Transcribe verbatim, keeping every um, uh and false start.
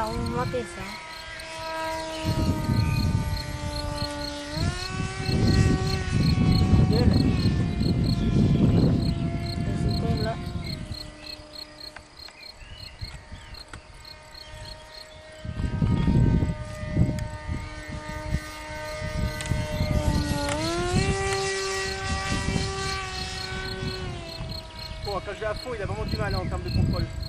par monter ça. Là. Bon, quand je vais à fond, il a vraiment du mal hein, en termes de contrôle.